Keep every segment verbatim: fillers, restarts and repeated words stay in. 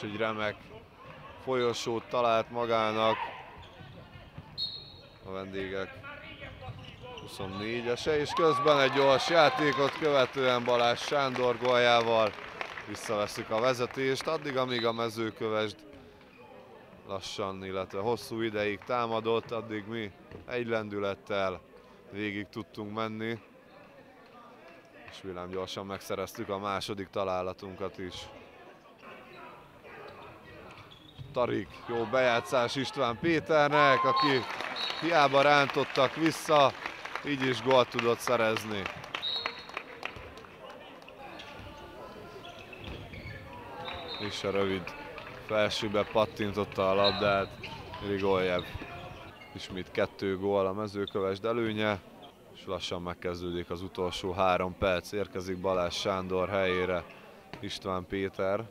és egy remek folyosót talált magának a vendégek huszonnégyese, és közben egy gyors játékot követően Balázs Sándor góljával visszaveszik a vezetést, addig, amíg a Mezőkövesd lassan, illetve hosszú ideig támadott, addig mi egy lendülettel végig tudtunk menni, és villámgyorsan megszereztük a második találatunkat is. Tarik, jó bejátszás István Péternek, aki hiába rántottak vissza, így is gólt tudott szerezni. És a rövid felsőbe pattintotta a labdát Grigoljev. Ismét kettő gól a Mezőkövesd előnye, és lassan megkezdődik az utolsó három perc. Érkezik Balázs Sándor helyére István Péter.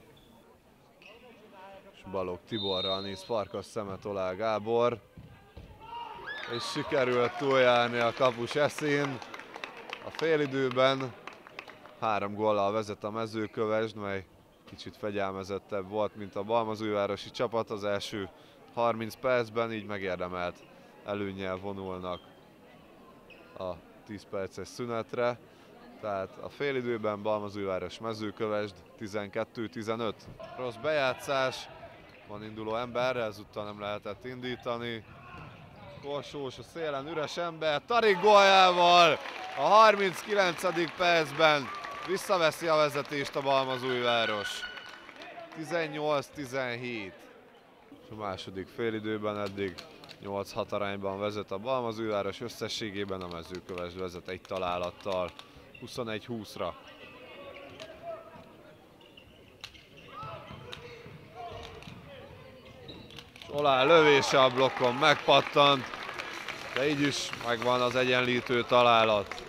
És Balogh Tiborral néz Farkas szemet Olá Gábor. És sikerült túljárni a kapus eszén. A félidőben három góllal vezet a Mezőkövesd, mely kicsit fegyelmezettebb volt, mint a balmazújvárosi csapat az első harminc percben, így megérdemelt előnnyel vonulnak a tíz perces szünetre. Tehát a félidőben Balmazújváros Mezőkövesd tizenkettő tizenöt. Rossz bejátszás, van induló ember, ezúttal nem lehetett indítani. Korsós a szélen, üres ember, Tarik góljával a harminckilencedik percben visszaveszi a vezetést a Balmazújváros. tizennyolc tizenhét. És a második félidőben eddig nyolc hat arányban vezet a Balmazújváros, összességében a Mezőkövesd vezet egy találattal huszonegy húszra. Olá lövése a blokkon megpattant, de így is megvan az egyenlítő találat.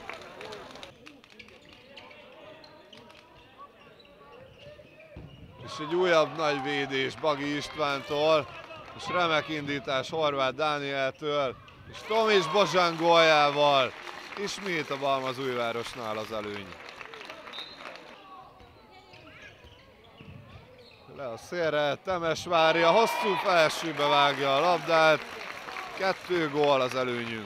És egy újabb nagy védés Bagi Istvántól, és remek indítás Horváth Dánieltől, és Tomics Bozsán góljával ismét a Balmazújvárosnál az előny. Le a szélre, Temesvári a hosszú felsőbe vágja a labdát, kettő gól az előnyünk.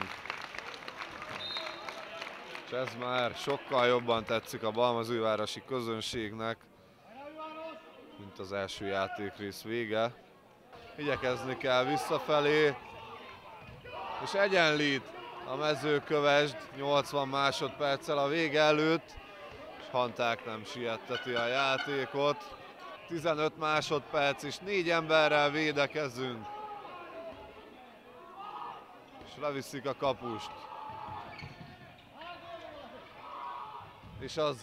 És ez már sokkal jobban tetszik a balmazújvárosi közönségnek, mint az első játékrész vége. Igyekezni kell visszafelé, és egyenlít a Mezőkövesd nyolcvan másodperccel a vége előtt, és Hanták nem sietteti a játékot. tizenöt másodperc és négy emberrel védekezünk. És leviszik a kapust. És az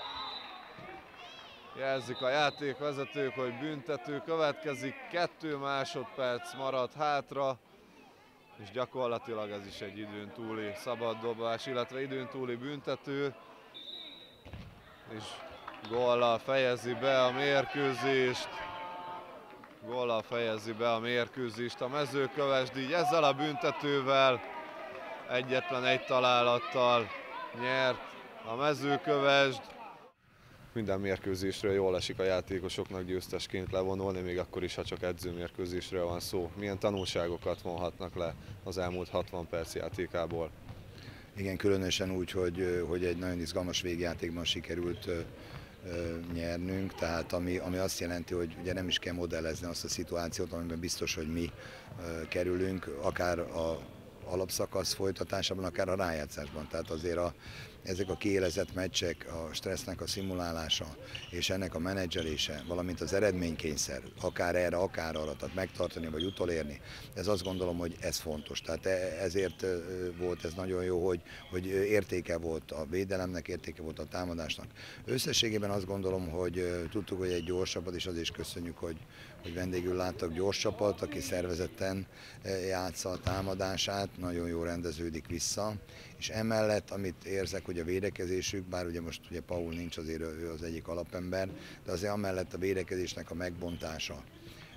jelzik a játékvezetők, hogy büntető következik. Kettő másodperc maradt hátra, és gyakorlatilag ez is egy időn túli szabaddobás, illetve időn túli büntető. És góllal fejezi be a mérkőzést. Góllal fejezi be a mérkőzést a Mezőkövesd, így ezzel a büntetővel egyetlen egy találattal nyert a Mezőkövesd. Minden mérkőzésről jól esik a játékosoknak győztesként levonulni, még akkor is, ha csak edzőmérkőzésről van szó. Milyen tanulságokat vonhatnak le az elmúlt hatvan perc játékából? Igen, különösen úgy, hogy, hogy egy nagyon izgalmas végjátékban sikerült nyernünk, tehát ami, ami azt jelenti, hogy ugye nem is kell modellezni azt a szituációt, amiben biztos, hogy mi kerülünk, akár a alapszakasz folytatásában, akár a rájátszásban. Tehát azért a, ezek a kiélezett meccsek, a stressznek a szimulálása és ennek a menedzselése, valamint az eredménykényszer, akár erre, akár arra, tehát megtartani vagy utolérni, ez azt gondolom, hogy ez fontos. Tehát ezért volt ez nagyon jó, hogy, hogy értéke volt a védelemnek, értéke volt a támadásnak. Összességében azt gondolom, hogy tudtuk, hogy egy gyors csapat, és azért is köszönjük, hogy, hogy vendégül láttak gyors csapat, aki szervezetten játsza a támadását, nagyon jól rendeződik vissza, és emellett, amit érzek, hogy a védekezésük, bár ugye most ugye Paul nincs, azért ő az egyik alapember, de azért amellett a védekezésnek a megbontása,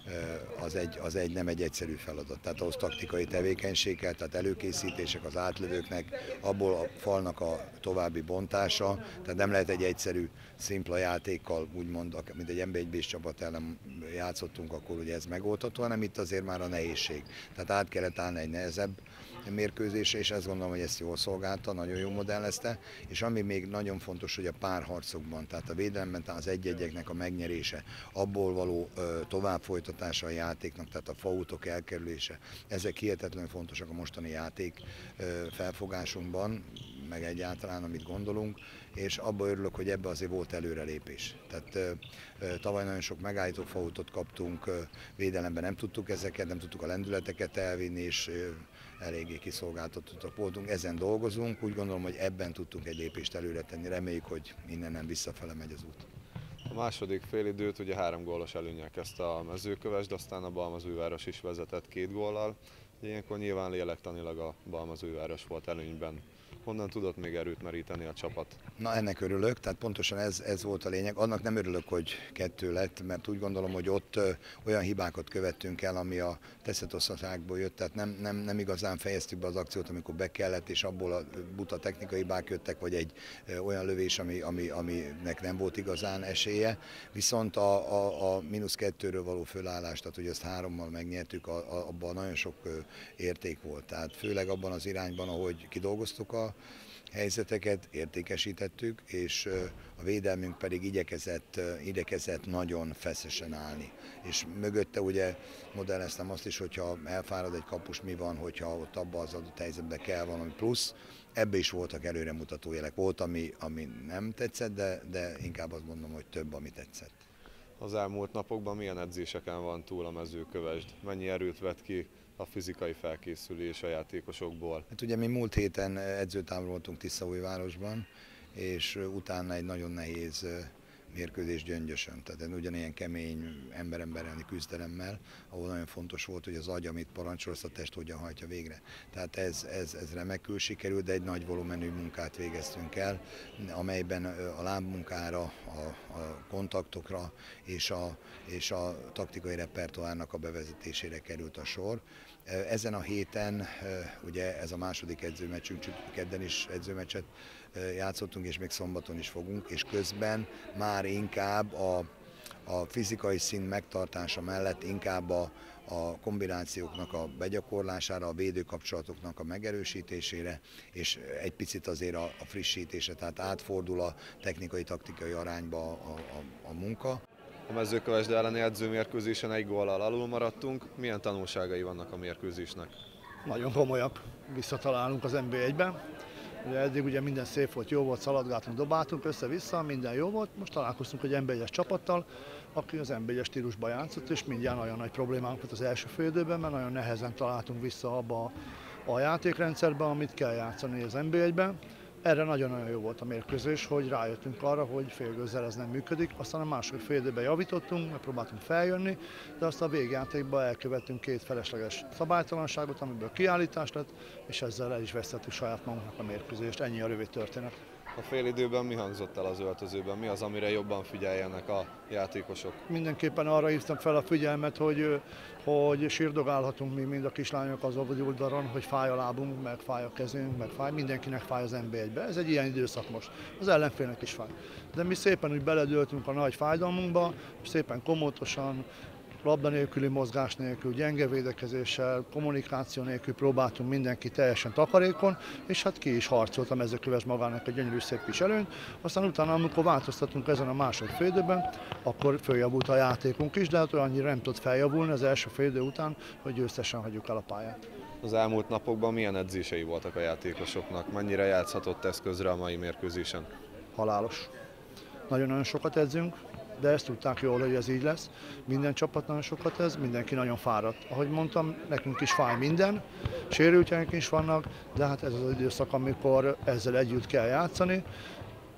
az egy, az egy nem egy egyszerű feladat. Tehát ahhoz taktikai tevékenység kell, tehát előkészítések az átlövőknek, abból a falnak a további bontása, tehát nem lehet egy egyszerű, szimpla játékkal, úgymond, mint egy en bé egy bé-s csapat ellen játszottunk, akkor ugye ez megoldható, hanem itt azért már a nehézség. Tehát át kellett állni egy nehezebb mérkőzésre, és azt gondolom, hogy ezt jól szolgálta, nagyon jó modellezte, és ami még nagyon fontos, hogy a párharcokban, tehát a védelemben tehát az egy-egyeknek a megnyerése, abból való ö, tovább folytatása a játéknak, tehát a fautok elkerülése, ezek hihetetlenül fontosak a mostani játék ö, felfogásunkban, meg egyáltalán, amit gondolunk, és abban örülök, hogy ebbe azért volt előrelépés. Tehát ö, ö, tavaly nagyon sok megállító fautot kaptunk, ö, védelemben nem tudtuk ezeket, nem tudtuk a lendületeket elvinni, és ö, eléggé kiszolgáltatottak voltunk, ezen dolgozunk, úgy gondolom, hogy ebben tudtunk egy lépést előre tenni, reméljük, hogy innen nem visszafele megy az út. A második félidőt ugye három gólos előnnyel kezdte a Mezőkövesd, aztán a Balmazújváros is vezetett két góllal. Ilyenkor nyilván lélektanilag a Balmazújváros volt előnyben. Honnan tudott még erőt meríteni a csapat? Na, ennek örülök, tehát pontosan ez, ez volt a lényeg. Annak nem örülök, hogy kettő lett, mert úgy gondolom, hogy ott ö, olyan hibákat követtünk el, ami a teszetosztaságból jött, tehát nem, nem, nem igazán fejeztük be az akciót, amikor be kellett, és abból a buta technikai hibák jöttek, vagy egy ö, olyan lövés, ami, ami, aminek nem volt igazán esélye. Viszont a, a, a mínusz kettőről való fölállást, tehát hogy ezt hárommal megnyertük, a, a, abban nagyon sok ö, érték volt. Tehát főleg abban az irányban, ahogy kidolgoztuk a helyzeteket, értékesítettük, és a védelmünk pedig igyekezett, igyekezett nagyon feszesen állni. És mögötte ugye modelleztem azt is, hogyha elfárad egy kapus, mi van, hogyha ott abban az adott helyzetben kell valami plusz. Ebbe is voltak előremutató jelek. Volt, ami, ami nem tetszett, de, de inkább azt mondom, hogy több, ami tetszett. Az elmúlt napokban milyen edzéseken van túl a Mezőkövesd? Mennyi erőt vett ki a fizikai felkészülés a játékosokból? Hát ugye mi múlt héten edzőtábor voltunk Tiszaújvárosban, és utána egy nagyon nehéz mérkőzés Gyöngyösön, tehát ugyanilyen kemény ember-emberelni küzdelemmel, ahol nagyon fontos volt, hogy az agy, amit parancsol, azt a test hogyan hajtja végre. Tehát ez, ez, ez remekül sikerült, de egy nagy volumenű munkát végeztünk el, amelyben a lábmunkára, a, a kontaktokra és a, és a taktikai repertoárnak a bevezetésére került a sor. Ezen a héten, ugye ez a második edzőmeccsünk, kedden is edzőmeccset játszottunk, és még szombaton is fogunk, és közben már inkább a, a fizikai szint megtartása mellett inkább a, a kombinációknak a begyakorlására, a védőkapcsolatoknak a megerősítésére, és egy picit azért a, a frissítése, tehát átfordul a technikai-taktikai arányba a, a, a munka. A Mezőkövesd elleni edzőmérkőzésen egy góllal alul maradtunk. Milyen tanulságai vannak a mérkőzésnek? Nagyon komolyak. Visszatalálunk az en bé egybe. Ugye eddig ugye minden szép volt, jó volt, szaladgáltunk, dobáltunk össze-vissza, minden jó volt. Most találkoztunk egy en bé egyes csapattal, aki az en bé egyes stílusban játszott, és mindjárt nagyon nagy problémánk volt az első fél időben, mert nagyon nehezen találtunk vissza abba a, a játékrendszerbe, amit kell játszani az en bé egyben. Erre nagyon-nagyon jó volt a mérkőzés, hogy rájöttünk arra, hogy félgőzzel ez nem működik. Aztán a második fél időben javítottunk, megpróbáltunk feljönni, de aztán a végjátékban elkövettünk két felesleges szabálytalanságot, amiből kiállítás lett, és ezzel el is vesztettük saját magunknak a mérkőzést. Ennyi a rövid történet. A félidőben mi hangzott el az öltözőben? Mi az, amire jobban figyeljenek a játékosok? Mindenképpen arra hívtam fel a figyelmet, hogy, hogy sírdogálhatunk mi mind a kislányok az oldalon, hogy fáj a lábunk, meg fáj a kezünk, meg fáj. Mindenkinek fáj az en bé egybe. Ez egy ilyen időszak most. Az ellenfélnek is fáj. De mi szépen úgy beledöltünk a nagy fájdalmunkba, és szépen komótosan, labda nélküli mozgás nélkül, gyenge védekezéssel, kommunikáció nélkül próbáltunk mindenki teljesen takarékon, és hát ki is harcolt a Mezőkövesd magának egy gyönyörű szép kis előnyt. Aztán utána, amikor változtatunk ezen a második fél időben, akkor följavult a játékunk is, de hát annyira nem tudott feljavulni az első fél idő után, hogy győztesen hagyjuk el a pályát. Az elmúlt napokban milyen edzései voltak a játékosoknak? Mennyire játszhatott ez közre a mai mérkőzésen? Halálos. Nagyon-nagyon sokat edzünk, de ezt tudták jól, hogy ez így lesz. Minden csapat nagyon sokat ez, mindenki nagyon fáradt. Ahogy mondtam, nekünk is fáj minden, sérültjeink is vannak, de hát ez az időszak, amikor ezzel együtt kell játszani.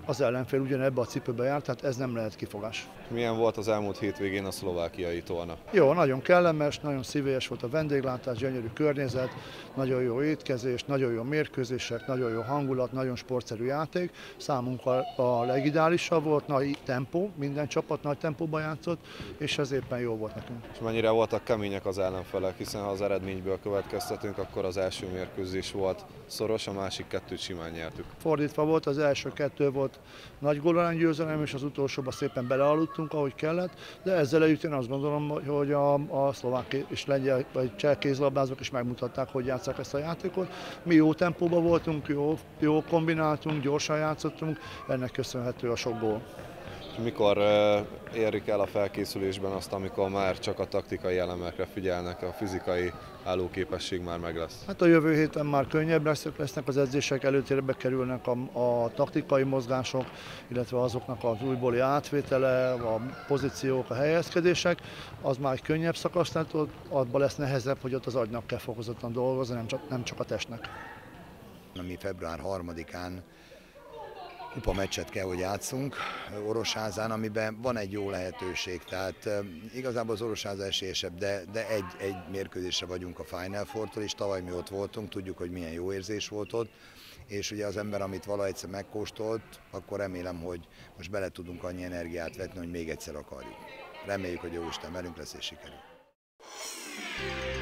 az ellenfél ugyanebbe a cipőbe járt, tehát ez nem lehet kifogás. Milyen volt az elmúlt hétvégén a szlovákiai torna? Jó, nagyon kellemes, nagyon szívélyes volt a vendéglátás, gyönyörű környezet, nagyon jó étkezés, nagyon jó mérkőzések, nagyon jó hangulat, nagyon sportszerű játék. Számunkra a legideálisabb volt, nagy tempó, minden csapat nagy tempóban játszott, és ez éppen jó volt nekünk. És mennyire voltak kemények az ellenfelek, hiszen ha az eredményből következtetünk, akkor az első mérkőzés volt szoros, a másik kettőt simán nyertük. Fordítva volt, az első kettő volt nagy gólarány győzelem, és az utolsóban szépen belealudtunk, ahogy kellett, de ezzel együtt én azt gondolom, hogy a, a szlovák és lengyel vagy cseh kézlabdázók is megmutatták, hogy játsszák ezt a játékot. Mi jó tempóban voltunk, jó, jó kombináltunk, gyorsan játszottunk, ennek köszönhető a sok gól. Mikor érik el a felkészülésben azt, amikor már csak a taktikai elemekre figyelnek, a fizikai állóképesség már meg lesz? Hát a jövő héten már könnyebb lesznek, lesznek az edzések, előtérbe kerülnek a, a taktikai mozgások, illetve azoknak az újbóli átvétele, a pozíciók, a helyezkedések, az már egy könnyebb szakasz, tehát abban lesz nehezebb, hogy ott az agynak kell fokozottan dolgozni, nem csak, nem csak a testnek. Mi február harmadikán kupa meccset kell, hogy játszunk Orosházán, amiben van egy jó lehetőség, tehát e, igazából az Orosháza esélyesebb, de, de egy, egy mérkőzésre vagyunk a Final Four-tól, és tavaly mi ott voltunk, tudjuk, hogy milyen jó érzés volt ott, és ugye az ember, amit vala egyszer megkóstolt, akkor remélem, hogy most bele tudunk annyi energiát vetni, hogy még egyszer akarjuk. Reméljük, hogy Jóisten velünk lesz és sikerül.